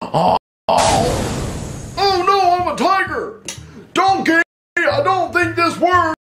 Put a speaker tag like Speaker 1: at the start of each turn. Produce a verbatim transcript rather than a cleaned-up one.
Speaker 1: Oh, oh, oh no, I'm a tiger. Don't get me. I don't think this works.